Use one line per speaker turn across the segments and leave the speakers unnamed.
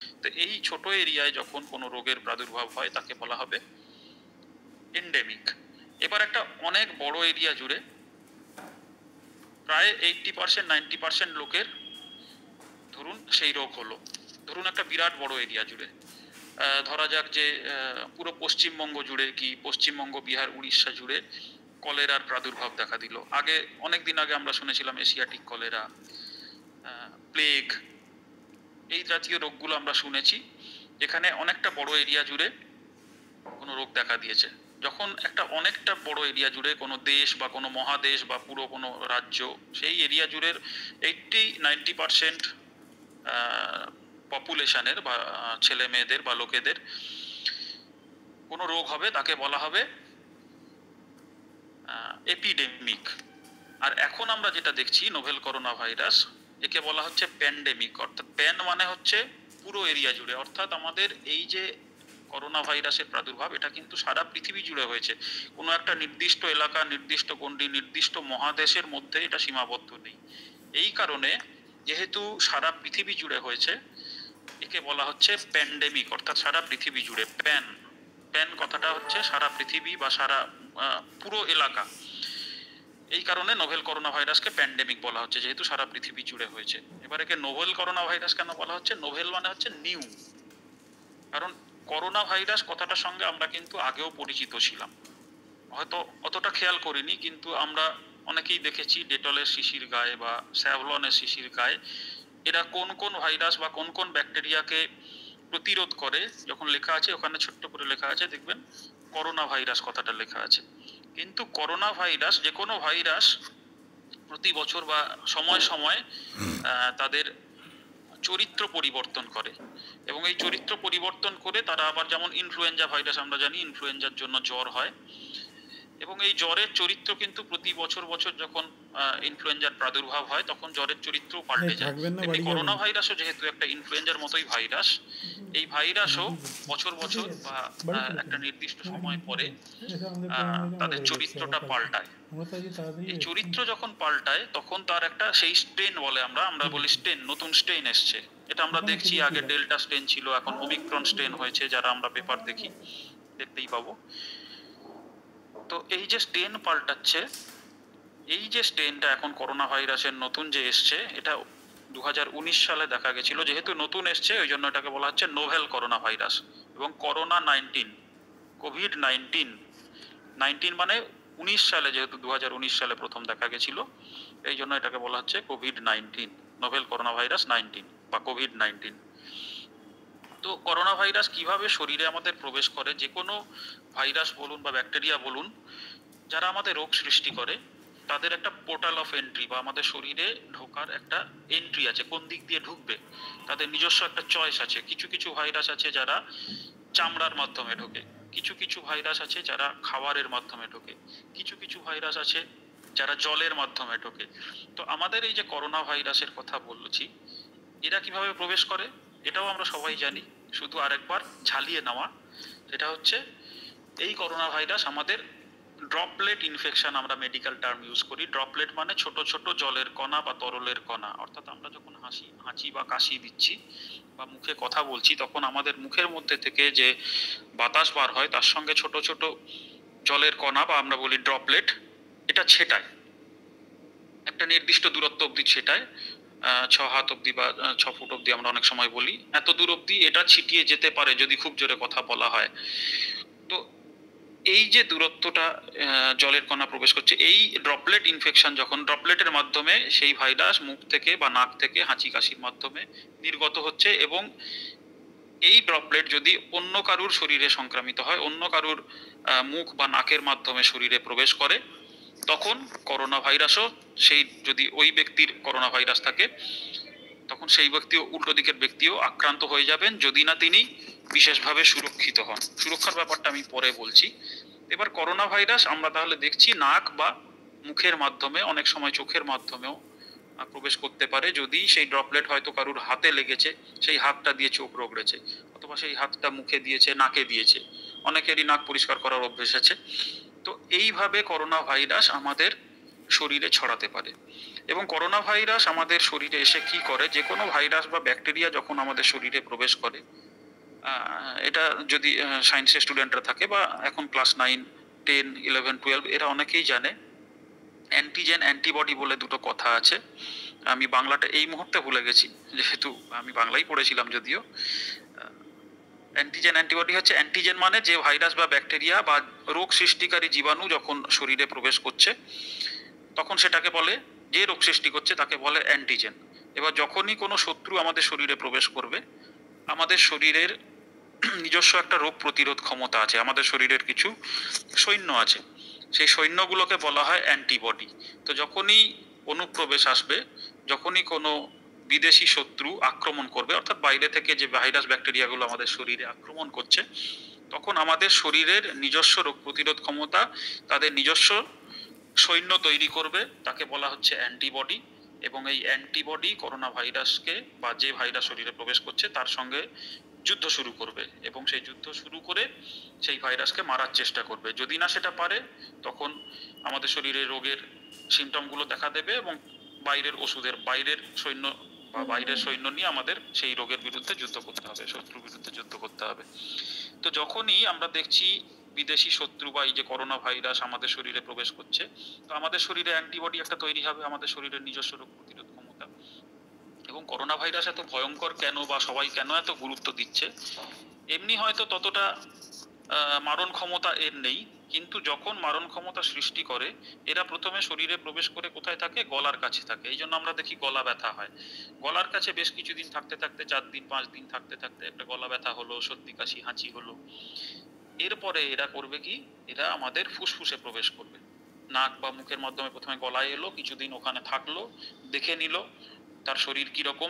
তো এই ছোট এরিয়ায় যখন কোনো রোগের প্রাদুর্ভাব হয় তাকে বলা হবে এন্ডেমিক। এবার একটা অনেক বড় এরিয়া জুড়ে প্রায় 80% 90% লোকের ধরুন সেই রোগ হলো, ধরুন একটা বিরাট বড় এরিয়া জুড়ে, ধরা যাক যে পুরো পশ্চিমবঙ্গ জুড়ে কি পশ্চিমবঙ্গ, বিহার, উড়িষ্যা জুড়ে কলেরার প্রাদুর্ভাব দেখা দিল। আগে অনেকদিন আগে আমরা শুনেছিলাম এশিয়াটিক কলেরা, প্লেগ, এই জাতীয় রোগগুলো আমরা শুনেছি, যেখানে অনেকটা বড় এরিয়া জুড়ে কোনো রোগ দেখা দিয়েছে। যখন একটা অনেকটা বড় এরিয়া জুড়ে কোনো দেশ বা কোনো মহাদেশ বা পুরো কোনো রাজ্য, সেই এরিয়া জুড়ে 80-90% পপুলেশনের বা ছেলে মেয়েদের বা লোকেদের কোনো রোগ হবে, তাকে বলা হবে এপিডেমিক। আর এখন আমরা যেটা দেখছি নোভেল করোনা ভাইরাস, একে বলা হচ্ছে প্যান্ডেমিক। অর্থাৎ প্যান মানে হচ্ছে পুরো এরিয়া জুড়ে, অর্থাৎ আমাদের এই যে করোনা ভাইরাসের প্রাদুর্ভাব, এটা কিন্তু সারা পৃথিবী জুড়ে হয়েছে। কোনো একটা নির্দিষ্ট এলাকা, নির্দিষ্ট গণ্ডি, নির্দিষ্ট মহাদেশের মধ্যে এটা সীমাবদ্ধ নেই। এই কারণে যেহেতু সারা পৃথিবী জুড়ে হয়েছে, একে বলা হচ্ছে প্যান্ডেমিক, অর্থাৎ সারা পৃথিবী জুড়ে। প্যান, প্যান কথাটা হচ্ছে সারা পৃথিবী বা সারা পুরো এলাকা। এই কারণে নোভেল করোনা ভাইরাসকে প্যান্ডেমিক বলা হচ্ছে, যেহেতু সারা পৃথিবী জুড়ে হয়েছে। এবার একে নোভেল করোনা ভাইরাস কেন বলা হচ্ছে? নোভেল মানে হচ্ছে নিউ, কারণ করোনা ভাইরাস কথাটার সঙ্গে আমরা কিন্তু আগেও পরিচিত ছিলাম, হয়তো অতটা খেয়াল করিনি, কিন্তু আমরা অনেকেই দেখেছি ডেটলের শিশির গায়ে বা স্যাভলনের শিশির গায়ে এরা কোন কোন ভাইরাস বা কোন কোন ব্যাকটেরিয়াকে প্রতিরোধ করে যখন লেখা আছে, ওখানে ছোট্ট করে লেখা আছে দেখবেন করোনা ভাইরাস কথাটা লেখা আছে। কিন্তু করোনা ভাইরাস, যে কোনো ভাইরাস প্রতি বছর বা সময় সময় তাদের চরিত্র পরিবর্তন করে, এবং এই চরিত্র পরিবর্তন করে তারা আবার, যেমন ইনফ্লুয়েঞ্জা ভাইরাস আমরা জানি ইনফ্লুয়েঞ্জার জন্য জ্বর হয়, এবং এই জ্বরের চরিত্র কিন্তু প্রতি বছর বছর যখন ইনফ্লুয়েঞ্জার প্রাদুর্ভাব হয় তখন জ্বরের চরিত্র পাল্টে যায়। তেমনি করোনা ভাইরাসও যেহেতু একটা ইনফ্লুয়েঞ্জার মতোই ভাইরাস, এই ভাইরাসও বছর বছর বা একটা নির্দিষ্ট সময় পরে তাদের চরিত্রটা পাল্টায়। এই চরিত্র যখন পাল্টায় তখন তার একটা সেই স্ট্রেন বলে, আমরা বলি স্ট্রেন, নতুন স্ট্রেন এসছে। এটা আমরা দেখছি, আগে ডেল্টা স্ট্রেন ছিল, এখন ওমিক্রন স্ট্রেন হয়েছে, যারা আমরা পেপার দেখি দেখতেই পাবো। তো এই যে স্ট্রেন পাল্টাচ্ছে, এই যে স্ট্রেনটা এখন করোনা ভাইরাসের নতুন যে এসছে, এটা 2019 সালে দেখা গেছিল। যেহেতু নতুন এসছে ওই জন্য এটাকে বলা হচ্ছে নোভেল করোনা ভাইরাস। এবং করোনা 19, কোভিড-19, 19 মানে 19 সালে, যেহেতু 2019 সালে প্রথম দেখা গেছিল, এই জন্য এটাকে বলা হচ্ছে কোভিড-19, নোভেল করোনা ভাইরাস 19 বা কোভিড-19। তো করোনা ভাইরাস কিভাবে শরীরে আমাদের প্রবেশ করে? যে কোনো ভাইরাস বলুন বা ব্যাকটেরিয়া বলুন, যারা আমাদের রোগ সৃষ্টি করে, তাদের একটা পোর্টাল অফ এন্ট্রি বা আমাদের শরীরে ঢোকার একটা এন্ট্রি আছে, কোন দিক দিয়ে ঢুকবে তাদের নিজস্ব একটা চয়েস আছে। কিছু কিছু ভাইরাস আছে যারা চামড়ার মাধ্যমে ঢোকে, কিছু কিছু ভাইরাস আছে যারা খাবারের মাধ্যমে ঢোকে, কিছু কিছু ভাইরাস আছে যারা জলের মাধ্যমে ঢোকে। তো আমাদের এই যে করোনা ভাইরাসের কথা বলছি, এরা কিভাবে প্রবেশ করে এটাও আমরা সবাই জানি, শুধু আরেকবার ঝালিয়ে নেওয়া। সেটা হচ্ছে এই করোনা ভাইরাস আমাদের ড্রপলেট ইনফেকশন, আমরা মেডিকেল টার্ম ইউজ করি। ড্রপলেট মানে ছোট ছোট জলের কণা বা তরলের কণা, অর্থাৎ আমরা যখন হাঁচি বা কাশি দিচ্ছি বা মুখে কথা বলছি, তখন আমাদের মুখের মধ্যে থেকে যে বাতাস বার হয় তার সঙ্গে ছোট ছোট জলের কণা বা আমরা বলি ড্রপলেট, এটা ছেটায় একটা নির্দিষ্ট দূরত্ব অবধি ছেটায়, 6 হাত অব্দি বা 6 ফুট অব্দি আমরা অনেক সময় বলি, এত দূর অব্দি এটা ছিটিয়ে যেতে পারে যদি খুব জোরে কথা বলা হয়। তো এই যে দূরত্বটা জলের কণা প্রবেশ করছে, এই ড্রপলেট ইনফেকশন, যখন ড্রপলেটের মাধ্যমে সেই ভাইরাস মুখ থেকে বা নাক থেকে হাঁচি কাশির মাধ্যমে নির্গত হচ্ছে, এবং এই ড্রপলেট যদি অন্য কারুর শরীরে সংক্রামিত হয়, অন্য কারুর মুখ বা নাকের মাধ্যমে শরীরে প্রবেশ করে, তখন করোনা ভাইরাসও, সেই যদি ওই ব্যক্তির করোনা ভাইরাস থাকে, তখন সেই ব্যক্তিও, উল্টো দিকের ব্যক্তিও আক্রান্ত হয়ে যাবেন, যদি না তিনি বিশেষভাবে সুরক্ষিত হন। সুরক্ষার ব্যাপারটা আমি পরে বলছি। এবার করোনা ভাইরাস আমরা তাহলে দেখছি নাক বা মুখের মাধ্যমে, অনেক সময় চোখের মাধ্যমেও প্রবেশ করতে পারে, যদি সেই ড্রপলেট হয়তো কারুর হাতে লেগেছে, সেই হাতটা দিয়ে চোখ রগড়েছে, অথবা সেই হাতটা মুখে দিয়েছে, নাকে দিয়েছে, অনেকেরই নাক পরিষ্কার করার অভ্যেস আছে। তো এইভাবে করোনা ভাইরাস আমাদের শরীরে ছড়াতে পারে। এবং করোনা ভাইরাস আমাদের শরীরে এসে কি করে, যে কোনো ভাইরাস বা ব্যাকটেরিয়া যখন আমাদের শরীরে প্রবেশ করে, এটা যদি সায়েন্সের স্টুডেন্টরা থাকে বা এখন ক্লাস 9, 10, 11, 12 এরা অনেকেই জানে, অ্যান্টিজেন অ্যান্টিবডি বলে দুটো কথা আছে। আমি বাংলাটা এই মুহূর্তে ভুলে গেছি, যেহেতু আমি বাংলাই পড়েছিলাম যদিও। অ্যান্টিজেন অ্যান্টিবডি হচ্ছে, অ্যান্টিজেন মানে যে ভাইরাস বা ব্যাকটেরিয়া বা রোগ সৃষ্টিকারী জীবাণু যখন শরীরে প্রবেশ করছে তখন সেটাকে বলে, যে রোগ সৃষ্টি করছে তাকে বলে অ্যান্টিজেন। এবার যখনই কোনো শত্রু আমাদের শরীরে প্রবেশ করবে, আমাদের শরীরের নিজস্ব একটা রোগ প্রতিরোধ ক্ষমতা আছে, আমাদের শরীরের কিছু সৈন্য আছে, সেই সৈন্যগুলোকে বলা হয় অ্যান্টিবডি। তো যখনই অনুপ্রবেশ আসবে, যখনই কোনো বিদেশি শত্রু আক্রমণ করবে, অর্থাৎ বাইরে থেকে যে ভাইরাস ব্যাকটেরিয়াগুলো আমাদের শরীরে আক্রমণ করছে, তখন আমাদের শরীরের নিজস্ব রোগ প্রতিরোধ ক্ষমতা তাদের নিজস্ব সৈন্য তৈরি করবে, তাকে বলা হচ্ছে অ্যান্টিবডি। এবং এই অ্যান্টিবডি করোনা ভাইরাসকে বা যে ভাইরাস শরীরে প্রবেশ করছে তার সঙ্গে যুদ্ধ শুরু করবে, এবং সেই যুদ্ধ শুরু করে সেই ভাইরাসকে মারার চেষ্টা করবে। যদি না সেটা পারে, তখন আমাদের শরীরে রোগের সিমটমগুলো দেখা দেবে এবং বাইরের সৈন্য বা বাইরের সৈন্য নিয়ে আমাদের সেই রোগের বিরুদ্ধে যুদ্ধ করতে হবে, শত্রুর বিরুদ্ধে যুদ্ধ করতে হবে। তো যখনই আমরা দেখছি বিদেশি শত্রু বা এই যে করোনা ভাইরাস আমাদের শরীরে প্রবেশ করছে, তো আমাদের শরীরে অ্যান্টিবডি একটা তৈরি হবে, আমাদের শরীরের নিজস্ব রোগ প্রতিরোধ ক্ষমতা। এবং করোনা ভাইরাস এত ভয়ঙ্কর কেন বা সবাই কেন এত গুরুত্ব দিচ্ছে, এমনি হয়তো ততটা মারণ ক্ষমতা এর নেই, কিন্তু যখন মারণ ক্ষমতা সৃষ্টি করে, এরা প্রথমে শরীরে প্রবেশ করে কোথায় থাকে, গলার কাছে থাকে। এই জন্য আমরা দেখি গলা ব্যথা হয়, গলার কাছে বেশ কিছুদিন থাকতে থাকতে 4 দিন 5 দিন থাকতে থাকতে একটা গলা ব্যথা হলো, সর্দি কাশি হাঁচি হলো। এরপরে এরা করবে কি, এরা আমাদের ফুসফুসে প্রবেশ করবে। নাক বা মুখের মাধ্যমে প্রথমে গলায় এলো, কিছুদিন ওখানে থাকলো, দেখে নিল তার শরীর কিরকম,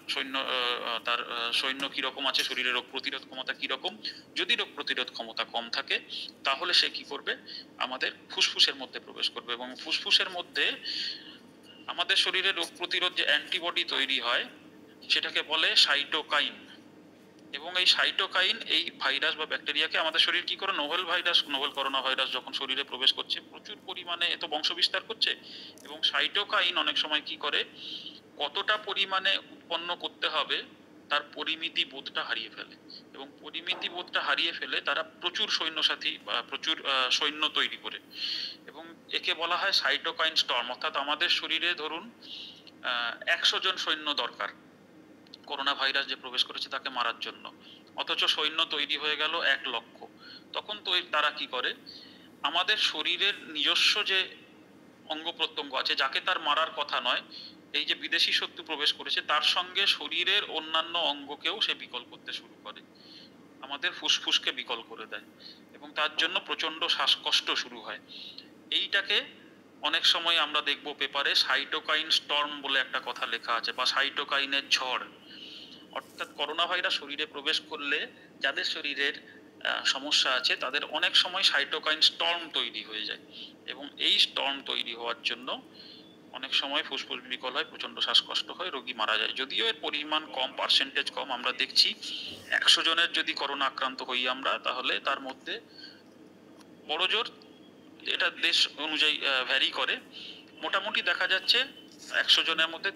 তার সৈন্য কিরকম আছে, শরীরে রোগ প্রতিরোধ ক্ষমতা কিরকম। যদি রোগ প্রতিরোধ ক্ষমতা কম থাকে, তাহলে সে কি করবে, আমাদের ফুসফুসের মধ্যে প্রবেশ করবে। এবং ফুসফুসের মধ্যে আমাদের শরীরে রোগ প্রতিরোধ যে অ্যান্টিবডি তৈরি হয়, সেটাকে বলে সাইটোকাইন। এবং এই সাইটোকাইন এই ভাইরাস বা ব্যাকটেরিয়াকে, আমাদের শরীর কি করে, নোভেল করোনা ভাইরাস যখন শরীরে প্রবেশ করছে প্রচুর পরিমাণে এত বংশ বিস্তার করছে, এবং সাইটোকাইন অনেক সময় কি করে, কতটা পরিমাণে উৎপন্ন করতে হবে তার পরিমিতি বোধটা হারিয়ে ফেলে। এবং পরিমিতি বোধটা হারিয়ে ফেলে তারা প্রচুর সৈন্যসাথী বা প্রচুর সৈন্য তৈরি করে। এবং একে বলা হয় সাইটোকাইন স্টর্ম। অর্থাৎ আমাদের শরীরে ধরুন 100 জন সৈন্য দরকার করোনা ভাইরাস যে প্রবেশ করেছে তাকে মারার জন্য, অথচ সৈন্য তৈরি হয়ে গেল 1 লক্ষ। তখন তো তারা কি করে, আমাদের শরীরের নিজস্ব যে অঙ্গ প্রত্যঙ্গ আছে, যাকে তার মারার কথা নয়, এই যে বিদেশি শত্রু প্রবেশ করেছে তার সঙ্গে শরীরের অন্যান্য অঙ্গকেও সে বিকল করতে শুরু করে, আমাদের ফুসফুসকে বিকল করে দেয়, এবং তার জন্য প্রচন্ড শ্বাসকষ্ট শুরু হয়। এইটাকে অনেক সময় আমরা দেখবো পেপারে সাইটোকাইন স্টর্ম বলে একটা কথা লেখা আছে, বা সাইটোকাইনের ঝড়। অর্থাৎ করোনা ভাইরাস শরীরে প্রবেশ করলে যাদের শরীরের সমস্যা আছে তাদের অনেক সময় সাইটোকাইন স্টর্ম তৈরি হয়ে যায়, এবং এই স্টর্ম তৈরি হওয়ার জন্য অনেক সময় ফুসফুস বিকল হয়, প্রচন্ড শ্বাসকষ্ট হয়, রোগী মারা যায়। যদিও এর পরিমাণ কম, পার্সেন্টেজ কম, আমরা দেখছি 100 জনের যদি করোনা আক্রান্ত হই আমরা, তাহলে তার মধ্যে বড় জোর, এটা দেশ অনুযায়ী ভ্যারি করে, মোটামুটি দেখা যাচ্ছে 100 জনের মধ্যে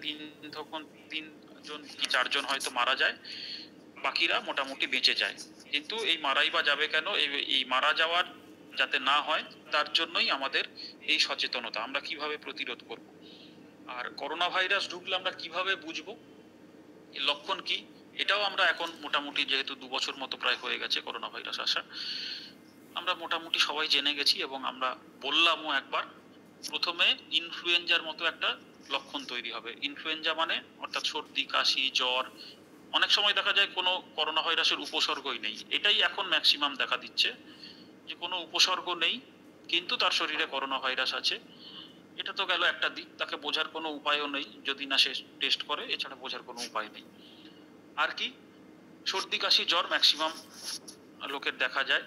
3 জন কি 4 জন হয়তো মারা যায়, বাকিরা মোটামুটি বেঁচে যায়। কিন্তু এই মারাই বা যাবে কেন, এই মারা যাওয়ার যাতে না হয় তার জন্যই আমাদের এই সচেতনতা, আমরা কিভাবে প্রতিরোধ করব। আর করোনা ভাইরাস ঢুকলে আমরা কিভাবে বুঝবো এর লক্ষণ কি, এটাও আমরা এখন মোটামুটি, যেহেতু 2 বছর মতো প্রায় হয়ে গেছে করোনা ভাইরাস আসা, আমরা মোটামুটি সবাই জেনে গেছি। এবং আমরা বললামও একবার, প্রথমে ইনফ্লুয়েঞ্জার মতো একটা লক্ষণ তৈরি হবে। ইনফ্লুয়েঞ্জা মানে অর্থাৎ সর্দি কাশি জ্বর, অনেক সময় দেখা যায় কোনো করোনা ভাইরাসের উপসর্গই নেই, এটাই এখন ম্যাক্সিমাম দেখা দিচ্ছে, যে কোনো উপসর্গ নেই কিন্তু তার শরীরে করোনা ভাইরাস আছে। এটা তো গেল একটা দিক, তাকে বোঝার কোনো উপায়ও নেই যদি না সে টেস্ট করে, এছাড়া বোঝার কোনো উপায় নেই। আর কি, সর্দি কাশি জ্বর ম্যাক্সিমাম লোকের দেখা যায়,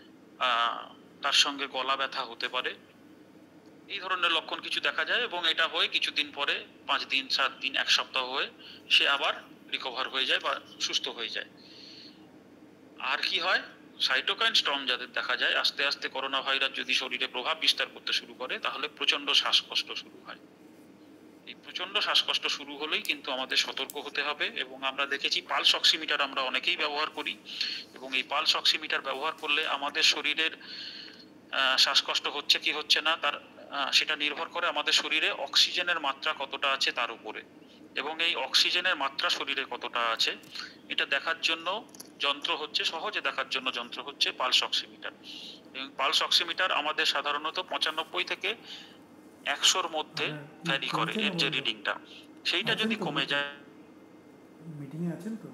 তার সঙ্গে গলা ব্যথা হতে পারে, এই ধরনের লক্ষণ কিছু দেখা যায়। এবং এটা হয়ে কিছুদিন পরে 5 দিন 7 দিন 1 সপ্তাহ হয়ে সে আবার রিকভার হয়ে যায় বা সুস্থ হয়ে যায়। আর কি হয়, সাইটোকাইন স্টর্ম যাদের দেখা যায়, আস্তে আস্তে করোনা ভাইরাস যদি শরীরে প্রভাব বিস্তার করতে শুরু করে, তাহলে প্রচন্ড শ্বাসকষ্ট শুরু হয়। এই প্রচন্ড শ্বাসকষ্ট শুরু হলেই কিন্তু আমাদের সতর্ক হতে হবে। এবং আমরা দেখেছি পালস অক্সিমিটার আমরা অনেকেই ব্যবহার করি, এবং এই পালস অক্সিমিটার ব্যবহার করলে আমাদের শরীরের শ্বাসকষ্ট হচ্ছে কি হচ্ছে না তার সেটা নির্ভর করে আমাদের শরীরে অক্সিজেনের মাত্রা কতটা আছে তার উপরে। এবং এই অক্সিজেনের মাত্রা শরীরে কতটা আছে এটা দেখার জন্য যন্ত্র হচ্ছে, সহজে দেখার জন্য যন্ত্র হচ্ছে পালস অক্সিমিটার। এবং পালস অক্সিমিটার আমাদের সাধারণত 95 থেকে 100-র মধ্যে ভ্যারি করে এর যে রিডিংটা, সেইটা যদি কমে যায়,
মিটিংয়ে আছেন তো,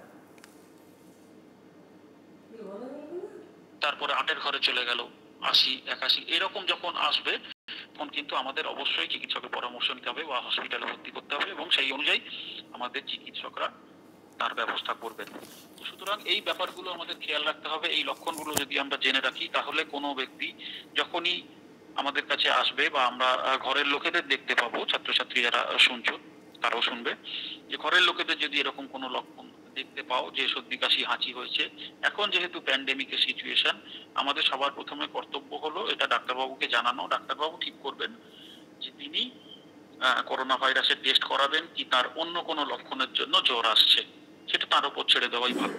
তারপরে 8-এর ঘরে চলে গেল, 80, 81 এরকম যখন আসবে তখন কিন্তু আমাদের অবশ্যই চিকিৎসকের পরামর্শ নিতে হবে বা হসপিটালে ভর্তি করতে হবে, এবং সেই অনুযায়ী আমাদের চিকিৎসকরা তার ব্যবস্থা করবেন। সুতরাং এই ব্যাপারগুলো আমাদের খেয়াল রাখতে হবে। এই লক্ষণগুলো যদি আমরা জেনে রাখি তাহলে কোনো ব্যক্তি যখনই আমাদের কাছে আসবে বা আমরা ঘরের লোকেদের দেখতে পাবো, ছাত্রছাত্রী যারা শুনছো তারাও শুনবে, যে ঘরের লোকেদের যদি এরকম কোনো লক্ষণ দেখতে পাও যে সর্দি কাশি হাঁচি হয়েছে, এখন যেহেতু প্যান্ডেমিকের সিচুয়েশন, আমাদের সবার প্রথমে কর্তব্য হলো এটা ডাক্তারবাবুকে জানানো। ডাক্তারবাবু ঠিক করবেন যে তিনি করোনা ভাইরাসের টেস্ট করাবেন কি তার অন্য কোনো লক্ষণের জন্য জ্বর আসছে, সেটা তার উপর ছেড়ে দেওয়াই ভালো।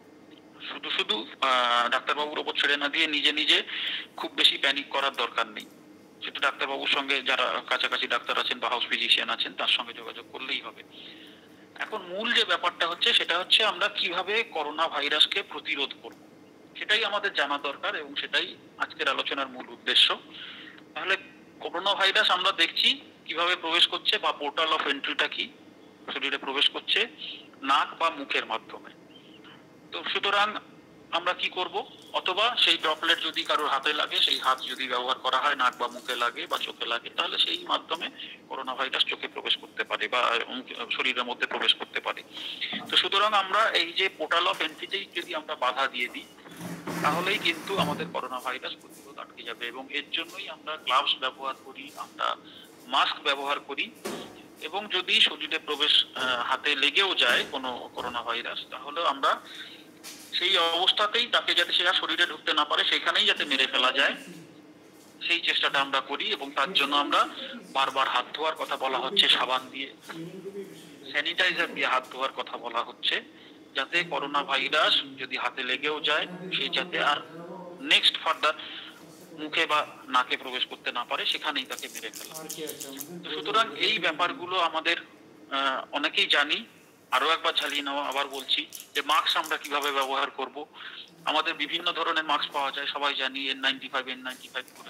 শুধু শুধু ডাক্তারবাবুর উপর ছেড়ে না দিয়ে নিজে নিজে খুব বেশি প্যানিক করার দরকার নেই। সেটা ডাক্তারবাবুর সঙ্গে যারা কাছাকাছি ডাক্তার আছেন বা হাউস ফিজিশিয়ান আছেন তার সঙ্গে যোগাযোগ করলেই হবে। এখন মূল যে ব্যাপারটা হচ্ছে সেটা হচ্ছে আমরা কিভাবে করোনা ভাইরাসকে প্রতিরোধ করব, সেটাই আমাদের জানা দরকার, এবং সেটাই আজকের আলোচনার মূল উদ্দেশ্য। তাহলে করোনা ভাইরাস আমরা দেখছি কিভাবে প্রবেশ করছে, বা পোর্টাল অফ এন্ট্রিটা কি, শরীরে প্রবেশ করছে নাক বা মুখের মাধ্যমে। তো সুতরাং আমরা কি করব, অথবা সেই ড্রপলেট যদি কারোর হাতে লাগে, সেই হাত যদি ব্যবহার করা হয়, নাক বা মুখে লাগে বা চোখে লাগে, তাহলে সেই মাধ্যমে করোনা ভাইরাস চোখে প্রবেশ করতে পারে বা শরীরের মধ্যে প্রবেশ করতে পারে। তো সুতরাং আমরা এই যে পোর্টাল অফ এন্ট্রিতেই যদি আমরা বাধা দিয়ে দিই তাহলেই কিন্তু আমাদের করোনা ভাইরাস প্রতিরোধ আটকে যাবে। এবং এর জন্যই আমরা গ্লাভস ব্যবহার করি, আমরা মাস্ক ব্যবহার করি, এবং যদি শরীরে প্রবেশ হাতে লেগেও যায় কোনো করোনা ভাইরাস, তাহলে আমরা সেই অবস্থাতেই তাকে যাতে সেটা শরীরে ঢুকতে না পারে সেখানেই যাতে মেরে ফেলা যায় সেই চেষ্টাটা আমরা করি। এবং তার জন্য আমরা বারবার হাত ধোয়ার কথা বলা হচ্ছে, সাবান দিয়ে, স্যানিটাইজার দিয়ে হাত ধোয়ার কথা বলা হচ্ছে, যাতে করোনা ভাইরাস যদি হাতে লেগেও যায় সে যাতে আর নেক্সট ফার্দার মুখে বা নাকে প্রবেশ করতে না পারে, সেখানেই তাকে মেরে ফেলা। তো সুতরাং এই ব্যাপারগুলো আমাদের অনেকেই জানি। আরো একবার ঝালিয়ে নেওয়া, আবার বলছি যে মাস্ক আমরা কিভাবে ব্যবহার করব। আমাদের বিভিন্ন ধরনের মাস্ক পাওয়া যায়, সবাই জানি N95 করে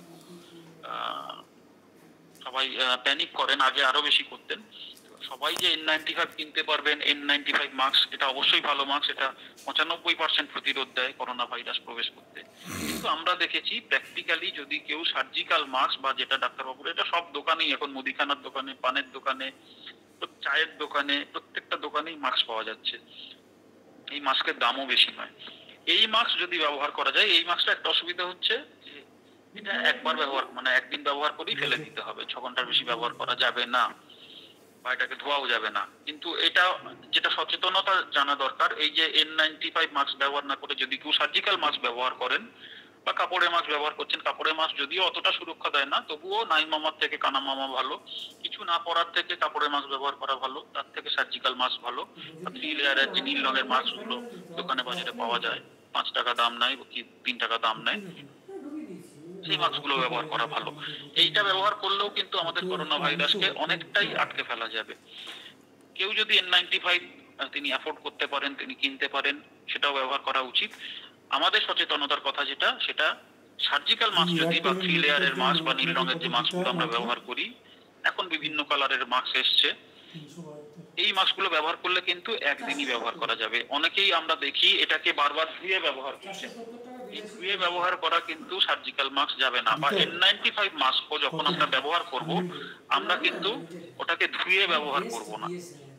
সবাই প্যানিক করেন, আগে আরো বেশি করতেন। সবাই যে N95 কিনতে পারবেন, N95 মাস্ক এটা অবশ্যই ভালো মাস্ক, এটা 95% প্রতিরোধ দেয় করোনা ভাইরাস প্রবেশ করতে। কিন্তু আমরা দেখেছি প্র্যাকটিক্যালি যদি কেউ সার্জিক্যাল মাস্ক বা যেটা ডাক্তারবাবুর, এটা সব দোকানেই এখন, মুদিখানার দোকানে, পানের দোকানে, চায়ের দোকানে, প্রত্যেকটা দোকানেই মাস্ক পাওয়া যাচ্ছে। এই মাস্কের দামও বেশি নয়। এই মাস্ক যদি ব্যবহার করা যায়, এই মাস্কটা একটা অসুবিধা হচ্ছে যে এটা একবার ব্যবহার, মানে একদিন ব্যবহার করেই ফেলে দিতে হবে, 6 ঘন্টার বেশি ব্যবহার করা যাবে না, বা এটাকে ধোয়াও যাবে না। কিন্তু এটা যেটা সচেতনতা জানা দরকার, এই যে N95 মাস্ক ব্যবহার না করে যদি কেউ সার্জিক্যাল মাস্ক ব্যবহার করেন বা কাপড়ের মাস্ক ব্যবহার করছেন, কাপড়ের মাস্ক যদিও অতটা সুরক্ষা দেয় না, তবুও নাই মামার থেকে কানা মামা ভালো, কিছু না পরার থেকে কাপড়ের মাস্ক ব্যবহার করা ভালো, তার থেকে সার্জিক্যাল মাস্ক ভালো। 3 লেয়ারের যে নীল রঙের মাস্ক গুলো দোকানে বাজারে পাওয়া যায়, 5 টাকা দাম নেয় কি 3 টাকা দাম নেয়, সেই মাস্ক গুলো ব্যবহার করা ভালো। এইটা ব্যবহার করলেও কিন্তু আমাদের করোনা ভাইরাসকে অনেকটাই আটকে ফেলা যাবে। কেউ যদি N95 তিনি অ্যাফোর্ড করতে পারেন, তিনি কিনতে পারেন, সেটাও ব্যবহার করা উচিত। আমাদের সচেতনতার কথা যেটা, সেটা সার্জিক্যাল মাস্ক যদি বা 3 লেয়ারের মাস্ক বা নীল রঙের যে মাস্কগুলো আমরা ব্যবহার করি, এখন বিভিন্ন কালারের মাস্ক এসছে, এই মাস্কগুলো ব্যবহার করলে কিন্তু একদিনই ব্যবহার করা যাবে। অনেকেই আমরা দেখি এটাকে বারবার ধুয়ে ব্যবহার করছে, এই ধুয়ে ব্যবহার করা কিন্তু সার্জিক্যাল মাস্ক যাবে না। বা N95 মাস্কও যখন আমরা ব্যবহার করব, আমরা কিন্তু ওটাকে ধুয়ে ব্যবহার করব না,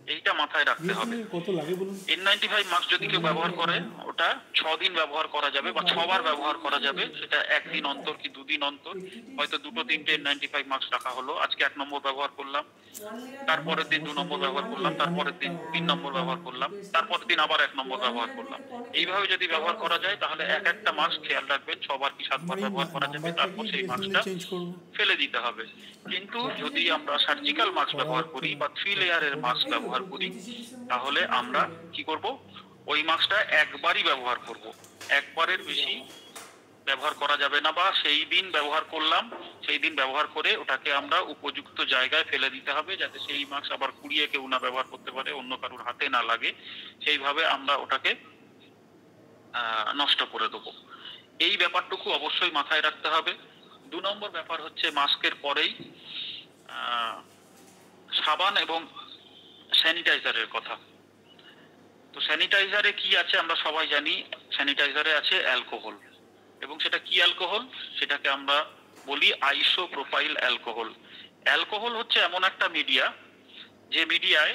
এইটা মাথায় রাখতে হবে।
কত লাগে বলুন?
N95 মাস্ক যদি কেউ ব্যবহার করে, ওটা 6 দিন ব্যবহার করা যাবে বা 6 বার ব্যবহার করা যাবে। সেটা 1 দিন অন্তর কি 2 দিন অন্তর, হয়তো 2-3টে N95 মাস্ক রাখা হলো। আজকে 1 নম্বর ব্যবহার করলাম, তারপরের দিন 2 নম্বর ব্যবহার করলাম, তারপরের দিন 3 নম্বর ব্যবহার করলাম, তারপরের দিন আবার 1 নম্বর ব্যবহার করলাম। এইভাবে যদি ব্যবহার করা যায়, তাহলে একটা মাস্ক খেয়াল রাখবেন 6 বার কি 7 বার ব্যবহার করা যাবে, তারপর সেই মাস্কটা
চেঞ্জ করব।
ফেলে দিতে হবে। কিন্তু যদি আমরা সার্জিক্যাল মাস্ক ব্যবহার করি বা 3 লেয়ারের মাস্ক ব্যবহার করি, তাহলে আমরা কি করব, ওই মাস্কটা একবারই ব্যবহার করব, একবারের বেশি ব্যবহার করা যাবে না, বা সেই দিন ব্যবহার করলাম, সেই দিন ব্যবহার করে ওটাকে আমরা উপযুক্ত জায়গায় ফেলে দিতে হবে, যাতে সেই মাস্ক আবার কুড়িয়ে কেউ না ব্যবহার করতে পারে, অন্য কারোর হাতে না লাগে। সেইভাবে আমরা ওটাকে নষ্ট করে দেবো। এই ব্যাপারটুকু অবশ্যই মাথায় রাখতে হবে। 2 নম্বর ব্যাপার হচ্ছে মাস্কের পরেই সাবান এবং স্যানিটাইজারের কথা। তো স্যানিটাইজারে কি আছে আমরা সবাই জানি, স্যানিটাইজারে আছে অ্যালকোহল, এবং সেটা কি অ্যালকোহল, সেটাকে আমরা বলি আইসোপ্রোপাইল অ্যালকোহল। অ্যালকোহল হচ্ছে এমন একটা মিডিয়া, যে মিডিয়ায়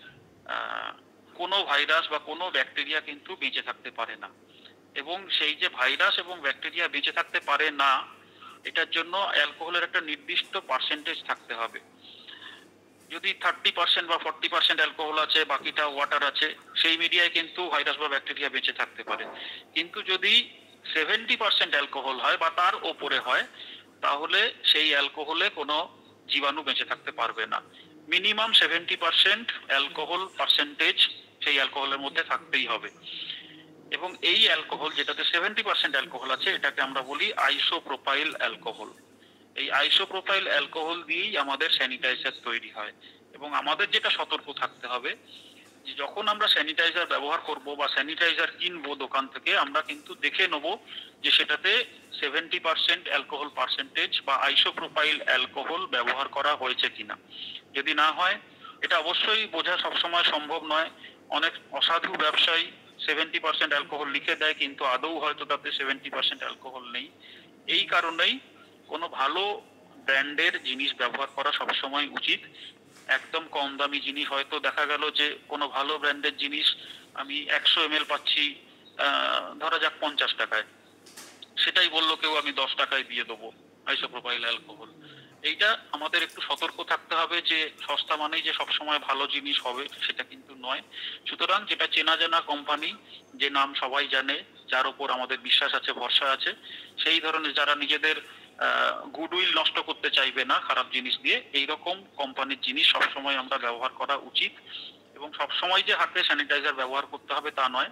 কোনো ভাইরাস বা কোনো ব্যাকটেরিয়া কিন্তু বেঁচে থাকতে পারে না। এবং সেই যে ভাইরাস এবং ব্যাকটেরিয়া বেঁচে থাকতে পারে না, এটার জন্য অ্যালকোহলের একটা নির্দিষ্ট পার্সেন্টেজ থাকতে হবে। যদি 30% বা 40% অ্যালকোহল আছে, বাকিটা ওয়াটার আছে, সেই মিডিয়ায় কিন্তু ভাইরাস বা ব্যাকটেরিয়া বেঁচে থাকতে পারে। কিন্তু যদি 70% অ্যালকোহল হয় বা তার ওপরে হয়, তাহলে সেই অ্যালকোহলে কোনো জীবাণু বেঁচে থাকতে পারবে না। মিনিমাম 70% অ্যালকোহল পার্সেন্টেজ সেই অ্যালকোহলের মধ্যে থাকতেই হবে। এবং এই অ্যালকোহল, যেটাতে 70% অ্যালকোহল আছে, এটাকে আমরা বলি আইসোপ্রোপাইল অ্যালকোহল। এই আইসোপ্রোপাইল অ্যালকোহল দিয়েই আমাদের স্যানিটাইজার তৈরি হয়। এবং আমাদের যেটা সতর্ক থাকতে হবে, যে যখন আমরা স্যানিটাইজার ব্যবহার করব বা স্যানিটাইজার কিনবো দোকান থেকে, আমরা কিন্তু দেখে নেব যে সেটাতে 70% অ্যালকোহল পার্সেন্টেজ বা আইসোপ্রোপাইল অ্যালকোহল ব্যবহার করা হয়েছে কিনা। যদি না হয়, এটা অবশ্যই বোঝা সবসময় সম্ভব নয়। অনেক অসাধু ব্যবসায়ী 70% অ্যালকোহল লিখে দেয়, কিন্তু আদৌ হয়তো তাতে 70% অ্যালকোহল নেই। এই কারণেই কোনো ভালো ব্র্যান্ডের জিনিস ব্যবহার করা সবসময় উচিত। একদম কম দামি জিনিস, হয়তো দেখা গেল যে কোনো ভালো ব্র্যান্ডের জিনিস আমি 100 ml পাচ্ছি ধরা যাক 50 টাকায়, সেটাই বললো কেউ আমি 10 টাকায় দিয়ে দেবো আইসোপ্রোপাইল অ্যালকোহল। এইটা আমাদের একটু সতর্ক থাকতে হবে, যে সস্তা মানেই যে সবসময় ভালো জিনিস হবে সেটা কিন্তু নয়। সুতরাং যেটা চেনা জানা কোম্পানি, যে নাম সবাই জানে, যার উপর আমাদের বিশ্বাস আছে, ভরসা আছে, সেই ধরনের, যারা নিজেদের গুডউইল নষ্ট করতে চাইবে না খারাপ জিনিস দিয়ে, এইরকম কোম্পানির জিনিস সবসময় আমরা ব্যবহার করা উচিত। এবং সবসময় যে হাতে স্যানিটাইজার ব্যবহার করতে হবে তা নয়।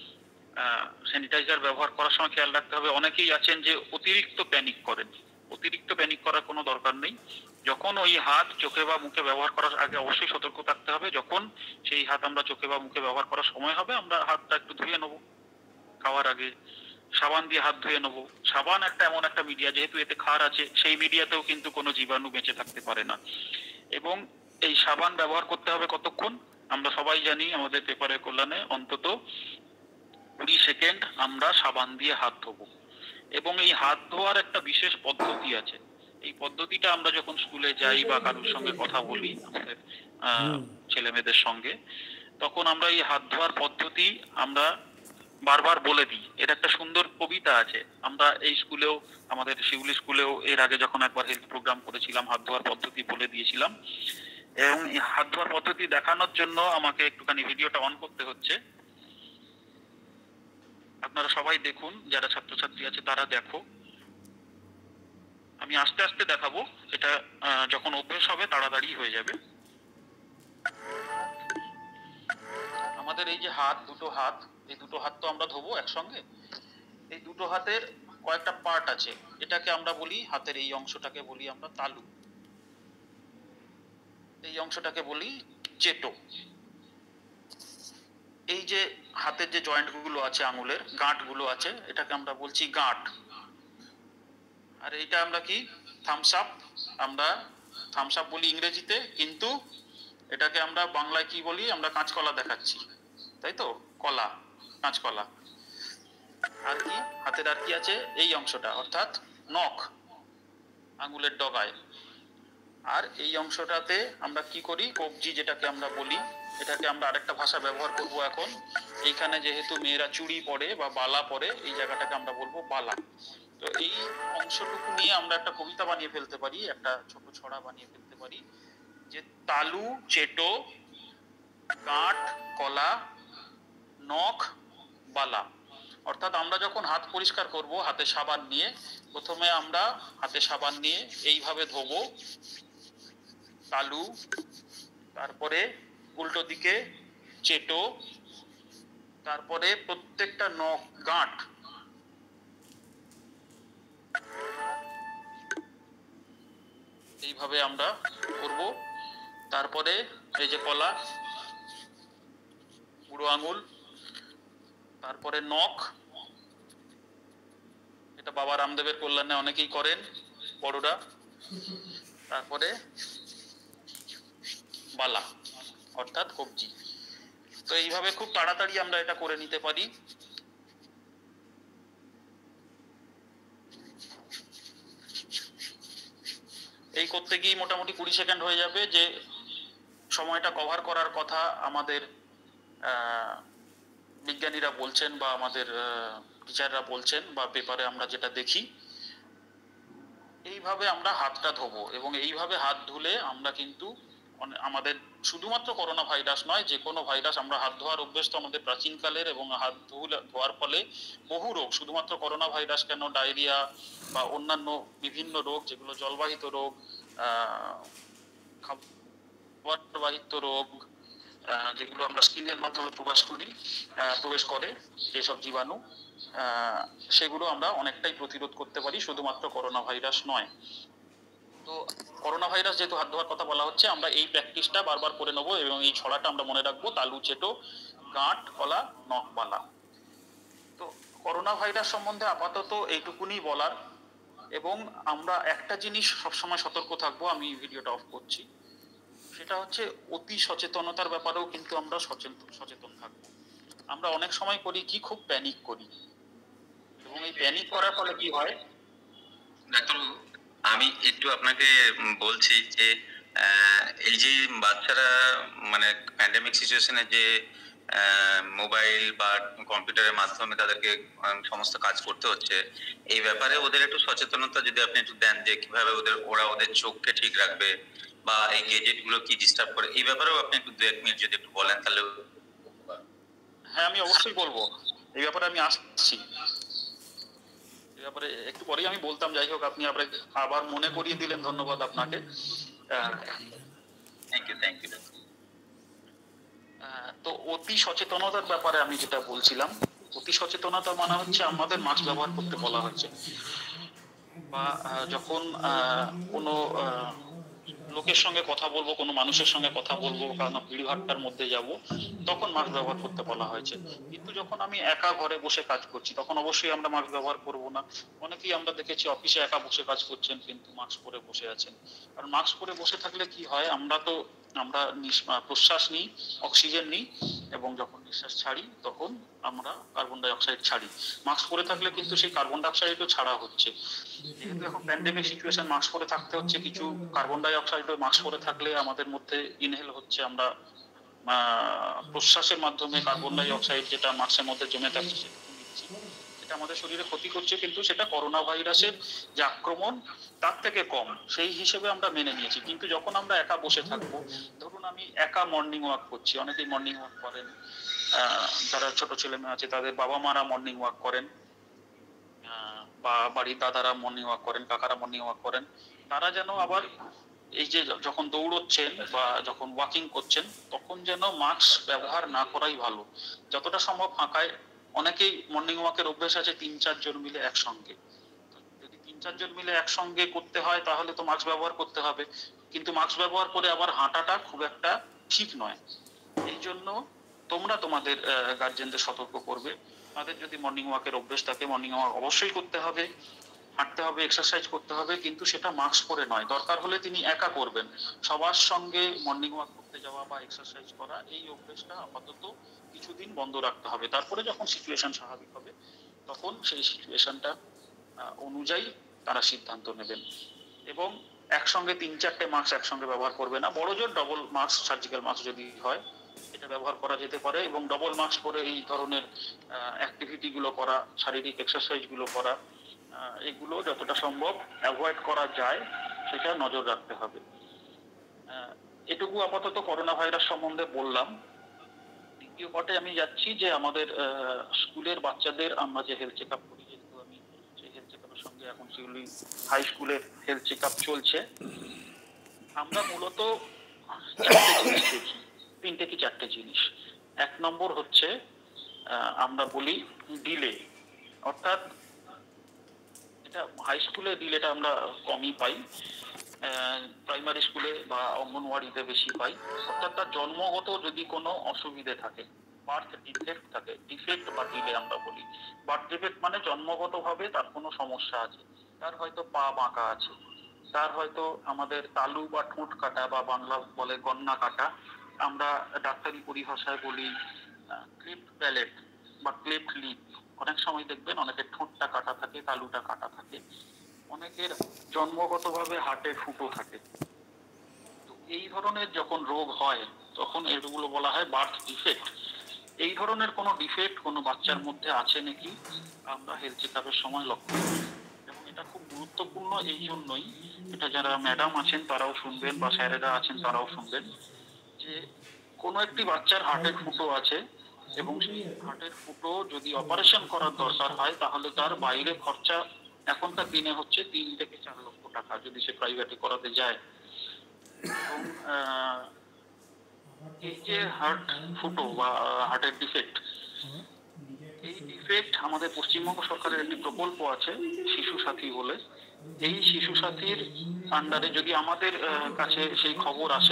স্যানিটাইজার ব্যবহার করার সময় খেয়াল রাখতে হবে, অনেকেই আছেন যে অতিরিক্ত প্যানিক করেন। অতিরিক্ত প্যানিক করার কোনো দরকার নেই। যখন ওই হাত চোখে বা মুখে ব্যবহার করার আগে অবশ্যই সতর্ক থাকতে হবে, যখন সেই হাত আমরা চোখে বা মুখে ব্যবহার করার সময় হবে, আমরা হাতটা একটু ধুয়ে নেবো। খাওয়ার আগে সাবান দিয়ে হাত ধুয়ে নেবো। সাবান একটা এমন একটা মিডিয়া, যেহেতু এতে ক্ষার আছে, সেই মিডিয়াতেও কিন্তু কোনো জীবাণু বেঁচে থাকতে পারে না। এবং এই সাবান ব্যবহার করতে হবে কতক্ষণ, আমরা সবাই জানি, আমাদের পেপারের কল্যাণে অন্তত 20 সেকেন্ড আমরা সাবান দিয়ে হাত ধোবো। এবং এই হাত ধোয়ার একটা বিশেষ পদ্ধতি আছে। এই পদ্ধতিটা আমরা যখন স্কুলে যাই বা কারোর সঙ্গে কথা বলি, আমাদের ছেলে মেয়েদের সঙ্গে, তখন আমরা এই হাত ধোয়ার পদ্ধতি আমরা বারবার বলে দিই। এর একটা সুন্দর কবিতা আছে। আমরা এই স্কুলেও, আমাদের শিউলি স্কুলেও এর আগে যখন একবার হেলথ প্রোগ্রাম করেছিলাম, হাত ধোয়ার পদ্ধতি বলে দিয়েছিলাম। এবং এই হাত ধোয়ার পদ্ধতি দেখানোর জন্য আমাকে একটুখানি ভিডিওটা অন করতে হচ্ছে। আপনারা সবাই দেখুন, যারা ছাত্রছাত্রী আছে তারা দেখো। আমি আস্তে আস্তে দেখাবো, এটা যখন অভ্যেস হবে তাড়াতাড়ি হয়ে যাবে। আমাদের এই যে হাত, দুটো হাত, এই দুটো হাত তো আমরা ধোবো একসঙ্গে। এই দুটো হাতের কয়েকটা পার্ট আছে, এটাকে আমরা বলি, হাতের এই অংশটাকে বলি আমরা তালু, এই অংশটাকে বলি চেটো। এই যে হাতের যে জয়েন্ট গুলো আছে, আঙুলের গাঁট গুলো আছে, এটাকে আমরা বলছি গাঁট। আর এইটা আমরা কি, থামস আপ, আমরা থামস আপ বলি ইংরেজিতে, কিন্তু এটাকে আমরা বাংলায় কি বলি, আমরা কাঁচকলা দেখাচ্ছি, তাই তো, কলা, কাঁচকলা। আর কি হাতের আর কি আছে, এই অংশটা, অর্থাৎ নখ, আঙুলের ডগায়। আর এই অংশটাতে আমরা কি করি, কবজি যেটাকে আমরা বলি, এটাকে আমরা আরেকটা ভাষা ব্যবহার করব এখন। এইখানে যেহেতু মেয়েরা চুড়ি পরে বা বালা পরে, এই জায়গাটাকে আমরা বলবো বালা। তো এই অংশটুকু নিয়ে আমরা একটা কবিতা বানিয়ে ফেলতে পারি, একটা ছোট ছড়া বানিয়ে ফেলতে পারি, যে তালু চেটো গাঁট কলা নখ বালা। অর্থাৎ আমরা যখন হাত পরিষ্কার করব হাতে সাবান নিয়ে, প্রথমে আমরা হাতে সাবান নিয়ে এইভাবে ধোবো তালু, তারপরে উল্টো দিকে চেটো, তারপরে প্রত্যেকটা নখ গাঁট, এইভাবে আমরা করব। তারপরে এই যে কলা, বুড়ো আঙুল, তারপরে নখ, এটা বাবা রামদেবের কল্যাণে অনেকেই করেন বড়রা, তারপরে বালা অর্থাৎ কবজি। তো এইভাবে খুব তাড়াতাড়ি আমরা এটা করে নিতে পারি। এই করতে গিয়ে মোটামুটি 20 সেকেন্ড হয়ে যাবে। যে সময়টা কভার করার কথা আমাদের বিজ্ঞানীরা বলছেন বা আমাদের টিচাররা বলছেন বা পেপারে আমরা যেটা দেখি, এইভাবে আমরা হাতটা ধোবো। এবং এইভাবে হাত ধুলে আমরা কিন্তু আমাদের শুধুমাত্র করোনা ভাইরাস নয়, যে কোনো ভাইরাস, আমরা হাত ধোয়ার অভ্যেস তো আমাদের প্রাচীনকালের, এবং হাত ধোয়ার ফলে বহু রোগ, শুধুমাত্র করোনা ভাইরাস কেন, ডায়রিয়া বা অন্যান্য বিভিন্ন রোগ যেগুলো জলবাহিত রোগ, খাবারবাহিত রোগ, যেগুলো আমরা স্কিনের মাধ্যমে প্রবেশ করে যেসব জীবাণু, সেগুলো আমরা অনেকটাই প্রতিরোধ করতে পারি, শুধুমাত্র করোনা ভাইরাস নয়। তো করোনা ভাইরাস যেহেতু হাত ধোয়ার কথা বলা হচ্ছে, আমরা এই প্র্যাকটিসটা বারবার করে নেবো এবং এই ছড়াটা আমরা মনে রাখবো, তালু চেটো গাঁট কলা নখ বালা। তো করোনা ভাইরাস সম্বন্ধে আপাতত এইটুকুনি বলার। এবং আমরা একটা জিনিস সবসময় সতর্ক থাকবো, আমি ভিডিওটা অফ করছি, সেটা হচ্ছে অতি সচেতনতার ব্যাপারেও কিন্তু আমরা সচেতন থাকবো। আমরা অনেক সময় করি কি, খুব প্যানিক করি, এবং এই প্যানিক করার ফলে কি হয়।
ডাক্তারবাবু, আমি একটু আপনাকে বলছি যে এই যে বাচ্চারা মানে প্যান্ডেমিক সিচুয়েশনে যে মোবাইল বা কম্পিউটারের মাধ্যমে তাদেরকে সমস্ত কাজ করতে হচ্ছে, এই ব্যাপারে ওদের একটু সচেতনতা যদি আপনি একটু দেন, যে কিভাবে ওরা ওদের চোখকে ঠিক রাখবে বা এই গেজেট গুলো কি ডিস্টার্ব করে, এই ব্যাপারেও আপনি একটু 2-1 মিনিট যদি একটু বলেন তাহলে।
হ্যাঁ, আমি অবশ্যই বলবো, এই ব্যাপারে আমি আসছি, এই ব্যাপারে একটু পরেই আমি বলতাম। যাই হোক, আপনি আবার মনে করিয়ে দিলেন, ধন্যবাদ আপনাকে।
Thank you.
তো অতি সচেতনতার ব্যাপারে আমি যেটা বলছিলাম, অতি সচেতনতা মানে হচ্ছে আমাদের মাস্ক ব্যবহার করতে বলা হয়েছে, বা যখন কোনো লোকের সঙ্গে কথা বলবো, কোনো মানুষের সঙ্গে কথা বলবো, কারণ ভিড়ভাট্টার মধ্যে যাব, তখন মাস্ক ব্যবহার করতে বলা হয়েছে। কিন্তু যখন আমি একা ঘরে বসে কাজ করছি, তখন অবশ্যই আমরা মাস্ক ব্যবহার করব না। অনেকেই আমরা দেখেছি অফিসে একা বসে কাজ করছেন কিন্তু মাস্ক পরে বসে আছেন। কারণ মাস্ক পরে বসে থাকলে কি হয়, আমরা প্রশ্বাস নিই, অক্সিজেন নিই, এবং যখন নিঃশ্বাস ছাড়ি তখন আমরা কার্বন ডাই অক্সাইড ছাড়ি। মাস্ক পরে থাকলে কিন্তু সেই কার্বন ডাই অক্সাইডও ছাড়া হচ্ছে। যেহেতু এখন প্যান্ডেমিক সিচুয়েশন, মাস্ক পরে থাকতে হচ্ছে, কিছু কার্বন ডাই অক্সাইডও মাস্ক পরে থাকলে আমাদের মধ্যে ইনহেল হচ্ছে। আমরা প্রশ্বাসের মাধ্যমে কার্বন ডাই অক্সাইড যেটা মাস্কের মধ্যে জমে থাকছে সেটুকু নিচ্ছি, সেটা আমাদের শরীরে ক্ষতি করছে, কিন্তু সেটা করোনা ভাইরাসের যে আক্রমণ তার থেকে কম, সেই হিসেবে আমরা মেনে নিয়েছি। কিন্তু যখন আমরা একা বসে থাকবো, ধরুন আমি একা মর্নিং ওয়াক করছি, অনেকেই মর্নিং ওয়াক করেন, যারা ছোট ছেলে মেয়ে আছে তাদের বাবা মারা মর্নিং ওয়াক করেন, বা বাড়ির দাদারা মর্নিং ওয়াক করেন, কাকারা মর্নিং ওয়াক করেন, তারা যেন আবার এই যে যখন দৌড়চ্ছেন বা যখন ওয়াকিং করছেন, তখন যেন মাস্ক ব্যবহার না করাই ভালো। যতটা সম্ভব ফাঁকায়, অনেকেই মর্নিং ওয়াকের অভ্যেস আছে 3-4 জন মিলে একসঙ্গে, যদি 3-4 জন মিলে একসঙ্গে করতে হয় তাহলে তো মাস্ক ব্যবহার করতে হবে, কিন্তু মাস্ক ব্যবহার করে আবার হাঁটাটা খুব একটা ঠিক নয়। এই জন্য তোমরা তোমাদের গার্জেনদের সতর্ক করবে, তাদের যদি মর্নিং ওয়াকের অভ্যেস থাকে, মর্নিং ওয়াক অবশ্যই করতে হবে, হাঁটতে হবে, এক্সারসাইজ করতে হবে, কিন্তু সেটা মাস্ক পরে নয়। দরকার হলে তিনি একা করবেন। সবার সঙ্গে মর্নিং ওয়াক করতে যাওয়া বা এক্সারসাইজ করা, এই অভ্যেসটা আপাতত কিছুদিন বন্ধ রাখতে হবে। তারপরে যখন সিচুয়েশন স্বাভাবিক হবে, তখন সেই সিচুয়েশনটা অনুযায়ী তারা সিদ্ধান্ত নেবেন। এবং একসঙ্গে 3-4টে মাস্ক একসঙ্গে ব্যবহার করবে না, বড় জোর ডবল মাস্ক, সার্জিক্যাল মাস্ক যদি হয় এটা ব্যবহার করা যেতে পারে, এবং ডবল মাস্ক পরে এই ধরনের অ্যাক্টিভিটি গুলো করা, শারীরিক এক্সারসাইজ গুলো করা, এগুলো যতটা সম্ভব অ্যাভয়েড করা যায় সেটা নজর রাখতে হবে। এটুকু আপাতত করোনা ভাইরাস সম্বন্ধে বললাম। দ্বিতীয় পার্টে আমি যাচ্ছি যে আমাদের স্কুলের বাচ্চাদের আমরা যে হেলথ চেক আপ করি, যেহেতু আমি সেই হেলথ চেক আপের সঙ্গে এখন শিউলি হাই স্কুলের হেলথ চেক আপ চলছে, আমরা মূলত চারটে জিনিস দেখি, তিনটে কি চারটে জিনিস। এক নম্বর হচ্ছে আমরা বলি ডিলে, অর্থাৎ এটা হাই স্কুলে ডিলেটা আমরা কমই পাই, প্রাইমারি স্কুলে বা অঙ্গনওয়াড়িতে বেশি পাই। অর্থাৎ তার জন্মগত যদি কোনো অসুবিধে থাকে, বার্থ ডিফেক্ট থাকে, ডিফেক্ট বা ডিলে আমরা বলি। বার্থ ডিফেক্ট মানে জন্মগতভাবে তার কোনো সমস্যা আছে, তার হয়তো পা বাঁকা আছে, তার হয়তো আমাদের তালু বা ঠোঁট কাটা বা বাংলা বলে গন্না কাটা, আমরা ডাক্তারি পরিভাষায় বলি ক্লিফট প্যালেট বা ক্লিফট লিপ। অনেক সময় দেখবেন অনেকের ঠোঁটটা কাটা থাকে, তালুটা কাটা থাকে, অনেকের জন্মগতভাবে হার্টের ফুটো থাকে। তো এই ধরনের যখন রোগ হয় তখন এগুলো বলা হয় বার্থ ডিফেক্ট। এই ধরনের কোনো ডিফেক্ট কোনো বাচ্চার মধ্যে আছে নাকি আমরা হেলথ চেক আপের সময় লক্ষ্য করি, এবং এটা খুব গুরুত্বপূর্ণ এই জন্যই, এটা যারা ম্যাডাম আছেন তারাও শুনবেন বা স্যারেরা আছেন তারাও শুনবেন, যে কোনো একটি বাচ্চার হার্টের ফুটো আছে এবং সেই হার্টের ফুটো যদি অপারেশন করার দরকার হয় তাহলে তার বাইরে খরচা এখনকার দিনে হচ্ছে 3 থেকে 4 লক্ষ টাকা যদি সে প্রাইভেটে করাতে যায়। এবং এই যে হার্ট ফুটো বা হার্টের ডিফেক্ট, এই ডিফেক্ট আমাদের পশ্চিমবঙ্গ সরকারের একটি প্রকল্প আছে শিশু সাথী বলে। এই শিশু সাথীর আন্ডারে যদি আমাদের কাছে সেই খবর আসে,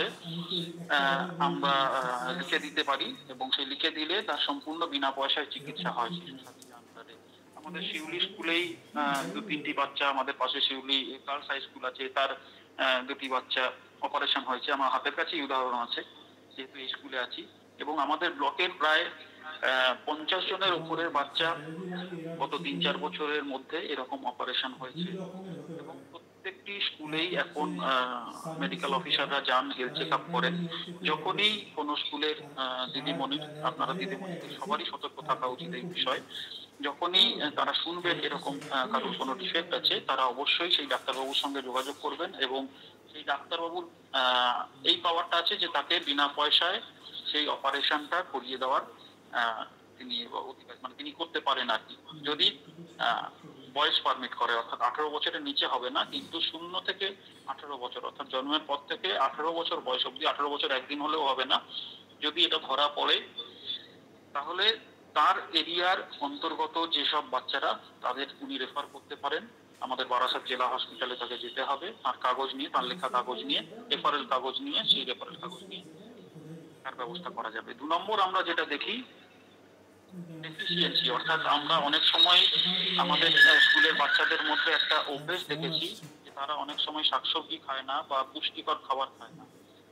আমরা লিখে দিতে পারি, এবং সেই লিখে দিলে তার সম্পূর্ণ বিনা পয়সায় চিকিৎসা হয় শিশু সাথীর আন্ডারে। আমাদের শিউলি স্কুলেই 2-3টি বাচ্চা, আমাদের পাশে শিউলি গার্লস হাই স্কুল আছে, তার 2টি বাচ্চা অপারেশন হয়েছে। আমার হাতের কাছেই উদাহরণ আছে, যেহেতু এই স্কুলে আছি। এবং আমাদের ব্লকের প্রায় 50 জনের উপরের বাচ্চা গত 3-4 বছরের মধ্যে এরকম অপারেশন হয়েছে। এবং প্রত্যেকটি স্কুলেই এখন মেডিকেল অফিসাররা যান, হেলথ চেক আপ করেন। যখনই কোনো স্কুলের দিদিমণি, আপনারা দিদিমণিদের সবারই সতর্ক থাকা উচিত এই বিষয়ে, যখনই তারা শুনবেন এরকম কারোর কোনো ডিফেক্ট আছে, তারা অবশ্যই সেই ডাক্তারবাবুর সঙ্গে যোগাযোগ করবেন, এবং সেই ডাক্তারবাবুর এই পাওয়ারটা আছে যে তাকে বিনা পয়সায় সেই অপারেশনটা করিয়ে দেওয়ার তিনি মানে তিনি করতে পারেন আর কি, যদি বয়স পারমিট করে। অর্থাৎ 18 বছরের নিচে হবে না, কিন্তু 0 থেকে 18 বছর, অর্থাৎ জন্মের পর থেকে 18 বছর বয়স অবধি, 18 বছর একদিন হলেও হবে না, যদি এটা ধরা পড়ে তাহলে তার এরিয়ার অন্তর্গত যেসব বাচ্চারা তাদের উনি রেফার করতে পারেন। আমাদের বারাসাত জেলা হসপিটালে তাকে যেতে হবে, আর কাগজ নিয়ে, তার লেখা কাগজ নিয়ে, রেফারেল কাগজ নিয়ে, সেই রেফারেল কাগজ নিয়ে তার ব্যবস্থা করা যাবে। 2 নম্বর আমরা যেটা দেখি ডেফিসিয়েন্সি, অর্থাৎ আমরা অনেক সময় আমাদের স্কুলের বাচ্চাদের মধ্যে একটা অভ্যেস দেখেছি যে তারা অনেক সময় শাকসবজি খায় না বা পুষ্টিকর খাবার খায় না।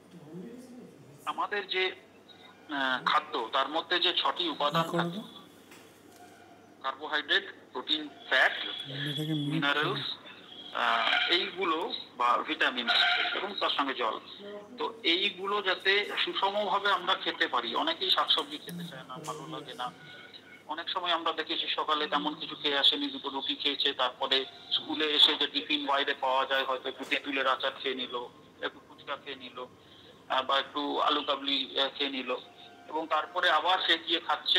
আমাদের যে খাদ্য, তার মধ্যে যে 6টি উপাদান থাকে, কার্বোহাইড্রেট, প্রোটিন, ফ্যাট, মিনারেলস, এইগুলো বা ভিটামিন এবং তার সঙ্গে জল, তো এইগুলো যাতে সুষমভাবে আমরা খেতে পারি। অনেকেই শাকসবজি খেতে চায় না, ভালো লাগে না। অনেক সময় আমরা দেখেছি সকালে তেমন কিছু খেয়ে আসেনি, 2টো রুটি খেয়েছে, তারপরে স্কুলে এসে যে টিফিন বাইরে পাওয়া যায়, হয়তো একটু তেঁতুলের আচার খেয়ে নিল, একটু ফুচকা খেয়ে নিল, বা একটু আলু কাবলি খেয়ে নিল, এবং তারপরে আবার সে গিয়ে খাচ্ছে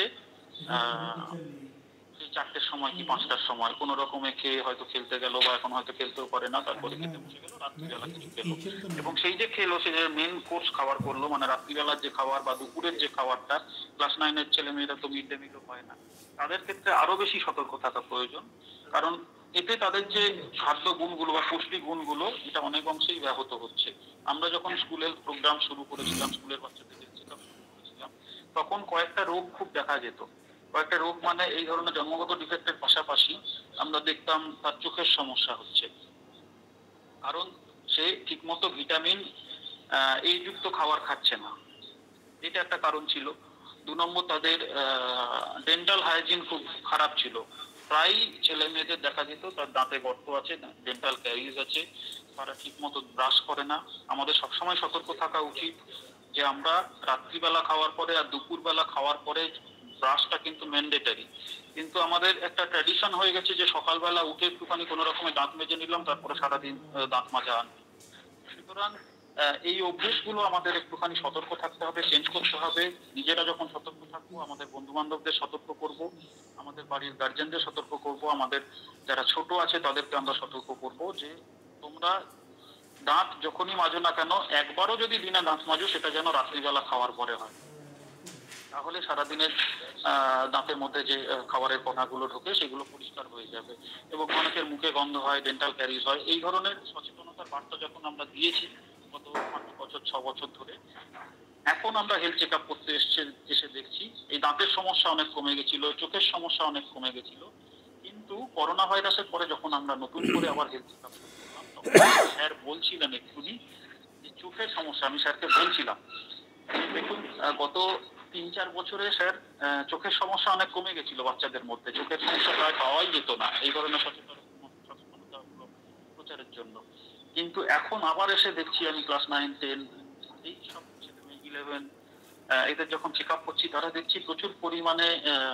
সেই 4টের সময় কি 5টার সময় কোনো রকমে খেয়ে হয়তো খেলতে গেল, বা এখন হয়তো খেলতেও পারে না, তারপরে খেতে বসে গেল, রাত্রিবেলা কিছু খেলো, এবং সেই যে খেলো, সে যে মেন কোর্স খাবার করলো, মানে রাত্রিবেলার যে খাবার বা দুপুরের যে খাবারটা, ক্লাস 9-এর ছেলে মেয়েরা তো মিড ডে মিলও পায় না, তাদের ক্ষেত্রে আরো বেশি সতর্ক থাকা প্রয়োজন। কারণ এতে তাদের যে খাদ্য গুণগুলো বা পুষ্টি গুণগুলো, এটা অনেক অংশেই ব্যাহত হচ্ছে। আমরা যখন স্কুলের প্রোগ্রাম শুরু করেছিলাম, স্কুলের বাচ্চাদের চেকআপ শুরু করেছিলাম, তখন কয়েকটা রোগ খুব দেখা যেত। কয়েকটা রোগ মানে এই ধরনের জন্মগত ডিফেক্টের পাশাপাশি আমরা দেখতাম তার চোখের সমস্যা হচ্ছে, কারণ সে ঠিকমতো ভিটামিন এই যুক্ত খাবার খাচ্ছে না, এটা একটা কারণ ছিল। 2 নম্বর, তাদের ডেন্টাল হাইজিন খুব খারাপ ছিল। প্রায় ছেলে মেয়েদের দেখা যেত তার দাঁতে গর্ত আছে, ডেন্টাল ক্যারিজ আছে, তারা ঠিকমতো ব্রাশ করে না। আমাদের সবসময় সতর্ক থাকা উচিত যে আমরা রাত্রিবেলা খাওয়ার পরে আর দুপুরবেলা খাওয়ার পরে ব্রাশটা কিন্তু ম্যান্ডেটারি, কিন্তু আমাদের একটা ট্র্যাডিশন হয়ে গেছে যে সকালবেলা উঠে একটুখানি কোনো রকমের দাঁত মেজে নিলাম, তারপরে সারাদিন দাঁত মাজা আনবে। সুতরাং এই অভ্যেসগুলো আমাদের একটুখানি সতর্ক থাকতে হবে, চেঞ্জ করতে হবে। নিজেরা যখন সতর্ক থাকবো, আমাদের বন্ধু বান্ধবদের সতর্ক করব, আমাদের বাড়ির গার্জেনদের সতর্ক করব, আমাদের যারা ছোট আছে তাদেরকে আমরা সতর্ক করব যে তোমরা দাঁত যখনই মাজো না কেন, একবারও যদি দিনে দাঁত মাজো সেটা যেন রাত্রিবেলা খাওয়ার পরে হয়। তাহলে সারাদিনের দাঁতের মধ্যে যে খাবারের কণাগুলো ঢোকে সেগুলো পরিষ্কার হয়ে যাবে। এবং অনেকের মুখে গন্ধ হয়, ডেন্টাল ক্যারিজ হয়। এই ধরনের সচেতনতার বার্তা যখন আমরা দিয়েছি গত 5 বছর 6 বছর ধরে, এখন আমরা হেলথ চেক আপ করতে এসে দেখছি এই দাঁতের সমস্যা অনেক কমে গেছিল, চোখের সমস্যা অনেক কমে গেছিল। কিন্তু করোনা ভাইরাসের পরে যখন আমরা নতুন করে আবার হেলথ চেক আপ করলাম, তখন স্যার বলছিলেন এক্ষুনি যে চোখের সমস্যা। আমি স্যারকে বলছিলাম দেখুন, গত 3-4 বছরে স্যার চোখের সমস্যা অনেক কমে গেছিল বাচ্চাদের মধ্যে, চোখের সমস্যা প্রায় পাওয়াই যেত না এই ধরনের সচেতনতা প্রচারের জন্য। কিন্তু এখন আবার এসে দেখছি আমি ক্লাস 9-10 এই সব 11 এদের যখন চেক আপ করছি, তারা দেখছি প্রচুর পরিমাণে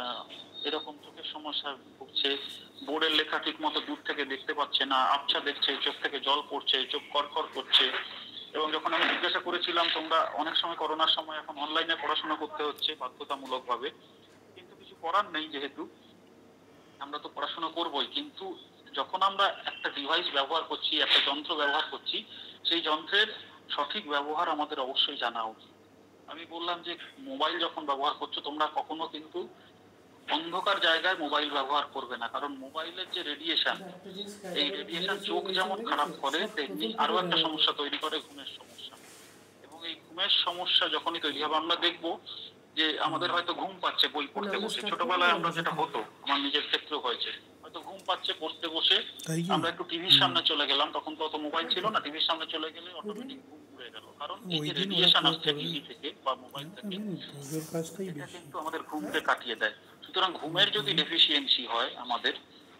এরকম চোখের সমস্যা ভুগছে। বোর্ডের লেখা ঠিক মতো দূর থেকে দেখতে পাচ্ছে না, আবছা দেখছে, চোখ থেকে জল পড়ছে, চোখ করকর করছে। এবং যখন আমি জিজ্ঞাসা করেছিলাম তোমরা অনেক সময় করোনার সময় এখন অনলাইনে পড়াশোনা করতে হচ্ছে বাধ্যতামূলক ভাবে, কিন্তু কিছু করার নেই, যেহেতু আমরা তো পড়াশোনা করবোই, কিন্তু যখন আমরা একটা ডিভাইস ব্যবহার করছি, একটা যন্ত্র ব্যবহার করছি, সেই যন্ত্রের সঠিক ব্যবহার আমাদের অবশ্যই জানা উচিত। আমি বললাম যে মোবাইল যখন ব্যবহার করছো তোমরা কখনো কিন্তু অন্ধকার জায়গায় মোবাইল ব্যবহার করবে না, কারণ মোবাইলের যে রেডিয়েশন, এই রেডিয়েশন চোখ যেমন খারাপ করে তেমনি আরো একটা সমস্যা তৈরি করে, ঘুমের সমস্যা। এবং এই ঘুমের সমস্যা যখনই তৈরি হবে, আমরা দেখবো যে আমাদের হয়তো ঘুম পাচ্ছে বই পড়তে বসে, ছোটবেলায় আমরা যেটা হতো, আমার নিজের ক্ষেত্রেও হয়েছে, হয়তো ঘুম পাচ্ছে পড়তে বসে আমরা একটু টিভির সামনে চলে গেলাম, তখন তো অত মোবাইল ছিল না, টিভির সামনে চলে গেলে অটোমেটিক ঘুম উড়ে গেল, কারণ এই যে রেডিয়েশন আসছে টিভি থেকে বা মোবাইল থেকে, এটা কিন্তু আমাদের ঘুমকে কাটিয়ে দেয়। সুতরাং ঘুমের যদি ডেফিসিয়েন্সি হয় আমাদের,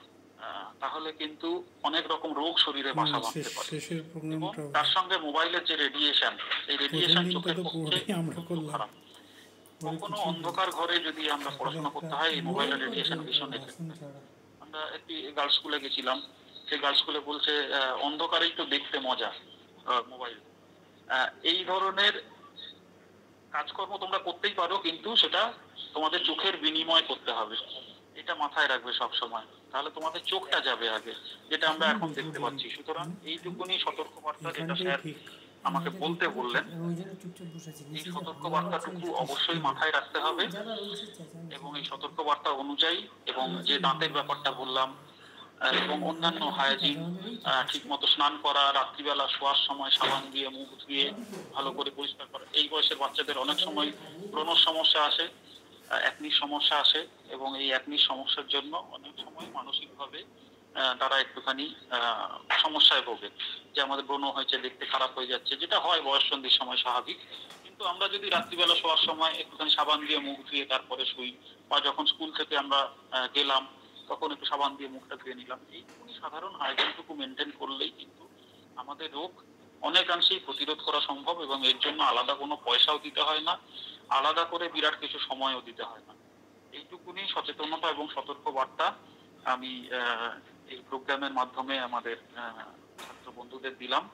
তাহলে কিন্তু অনেক রকম রোগ শরীরে বাসা বাঁধতে পারে। এবং তার সঙ্গে মোবাইলের যে রেডিয়েশন, এই রেডিয়েশন চোখের পক্ষে খারাপ। কখনো অন্ধকার ঘরে যদি আমরা পড়াশোনা করতে হয়, এই মোবাইলের রেডিয়েশন ভীষণ এফেক্ট। আমরা একটি গার্লস স্কুলে গেছিলাম, সেই গার্লস স্কুলে বলছে অন্ধকারেই তো দেখতে মজা মোবাইল। এই ধরনের কাজকর্ম তোমরা করতেই পারো, কিন্তু সেটা তোমাদের চোখের বিনিময় করতে হবে, এটা মাথায় রাখবে সব সময়, তাহলে তোমাদের চোখটা যাবে আগে, যেটা আমরা এখন দেখতে পাচ্ছি। সুতরাং এইটুকুনি সতর্কবার্তা যেটা স্যার আমাকে বলতে বললেন, এই সতর্কবার্তাটুকু অবশ্যই মাথায় রাখতে হবে। এবং এই সতর্কবার্তা অনুযায়ী, এবং যে দাঁতের ব্যাপারটা বললাম, এবং অন্যান্য হাইজিন, ঠিক মতো স্নান করা, রাত্রিবেলা শোয়ার সময় সাবান দিয়ে মুখ ধুয়ে ভালো করে পরিষ্কার করা। এই বয়সের বাচ্চাদের অনেক সময় ব্রণর সমস্যা আসে, একনির সমস্যা আসে, এবং এই একনির সমস্যার জন্য অনেক সময় মানসিকভাবে তারা একটুখানি সমস্যায় ভোগে, যে আমাদের ব্রণ হয়েছে, দেখতে খারাপ হয়ে যাচ্ছে, যেটা হয় বয়ঃসন্ধির সময় স্বাভাবিক। কিন্তু আমরা যদি রাত্রিবেলা শোয়ার সময় একটুখানি সাবান দিয়ে মুখ ধুয়ে তারপরে শুই, বা যখন স্কুল থেকে আমরা গেলাম তখন একটু সাবান দিয়ে মুখটা ধুয়ে নিলাম, এইটুকুনি সাধারণ হাইজিনটুকু মেনটেন করলেই কিন্তু আমাদের রোগ অনেকাংশেই প্রতিরোধ করা সম্ভব। এবং এর জন্য আলাদা কোনো পয়সাও দিতে হয় না, আলাদা করে বিরাট কিছু সময়ও দিতে হয় না। এইটুকুনি সচেতনতা এবং সতর্ক বার্তা আমি এই প্রোগ্রামের মাধ্যমে আমাদের ছাত্র বন্ধুদের দিলাম।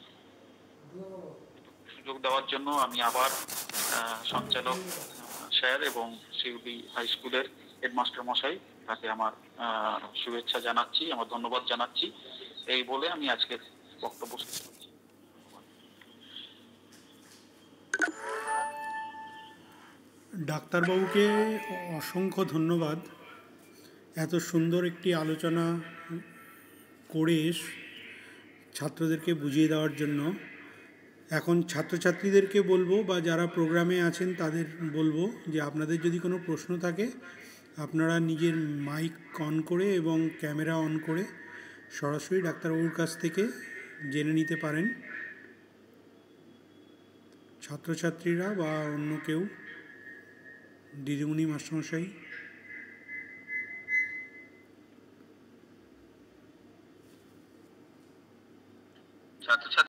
সুযোগ দেওয়ার জন্য আমি আবার সঞ্চালক স্যার এবং শিউলি হাই স্কুলের হেডমাস্টার মশাই, তাকে আমার শুভেচ্ছা জানাচ্ছি, আমার ধন্যবাদ জানাচ্ছি। এই বলে আমি আজকের বক্তব্য শেষ করছি।
ডাক্তারবাবুকে অসংখ্য ধন্যবাদ এত সুন্দর একটি আলোচনা করে ছাত্রদেরকে বুঝিয়ে দেওয়ার জন্য। এখন ছাত্রছাত্রীদেরকে বলবো, বা যারা প্রোগ্রামে আছেন তাদের বলবো, যে আপনাদের যদি কোনো প্রশ্ন থাকে আপনারা নিজের মাইক অন করে এবং ক্যামেরা অন করে সরাসরি ডাক্তারবাবুর কাছ থেকে জেনে নিতে পারেন। ছাত্রছাত্রীরা বা অন্য কেউ, দিদিমণি, মাস্টারমশাই।
ছাত্রছাত্রী